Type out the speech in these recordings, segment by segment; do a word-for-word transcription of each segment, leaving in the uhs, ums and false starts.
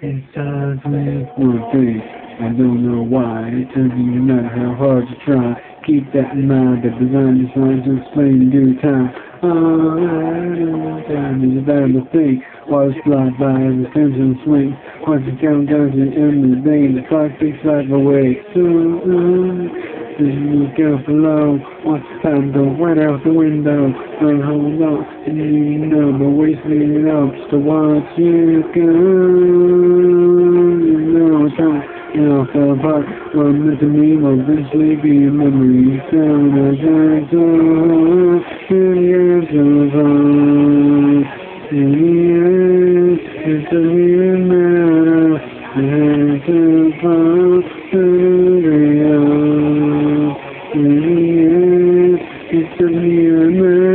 It does me one thing, I don't know why. It doesn't even matter how hard you try. Keep that in mind, that design designs to explain in due time. Oh, time is a valuable thing. Waters fly by as the pendulum swings. Watch the count down to the end of the day, the clock takes life away. So, uh, just look out below, watch the time go right out the window. Don't hold on, and you know, but wasting it up just to watch you go. You know, it's time, you know, fell apart. What meant to me will eventually be a memory. So, I try to in years of on. In years, it doesn't even matter. I had to fall to the ground. In years, it doesn't even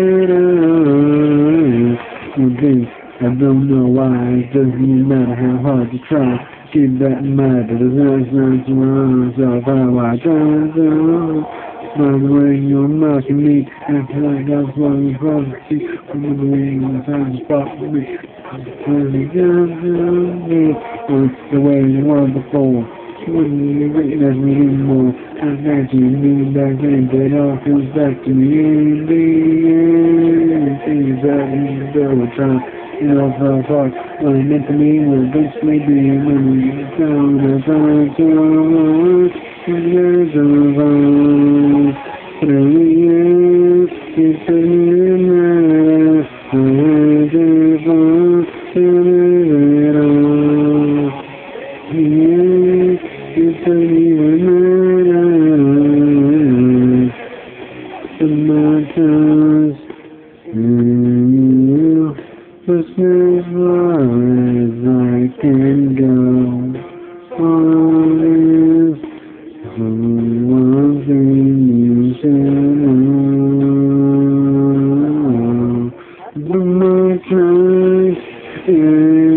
matter. One thing, I don't know why. It doesn't even matter how hard you try. Keep that in mind, but it's not going to run yourself out. I try to. By the way, you're mocking me. I feel like I was falling across the sea. I'm the way you find the spot for me. The way you were before. She wouldn't even recognize me anymore. I got you knew back then, but it all comes back to me in the end. Things that you do, trying, you know, fell apart. What it meant to me will eventually be a memory. Down the time to years of on. Through the years, it doesn't matter. I had to fall to it all. Years, it doesn't even matter. Sometimes, you, just as far as I can go. On is one thing you said, oh, but my time is